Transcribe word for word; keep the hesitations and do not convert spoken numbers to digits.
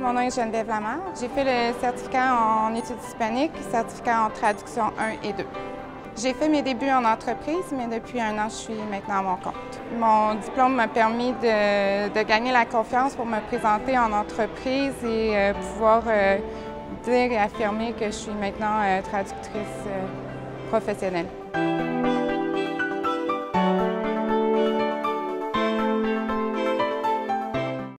Mon nom est Geneviève Lamarre. J'ai fait le certificat en études hispaniques, certificat en traduction un et deux. J'ai fait mes débuts en entreprise, mais depuis un an, je suis maintenant à mon compte. Mon diplôme m'a permis de, de gagner la confiance pour me présenter en entreprise et euh, pouvoir euh, dire et affirmer que je suis maintenant euh, traductrice euh, professionnelle.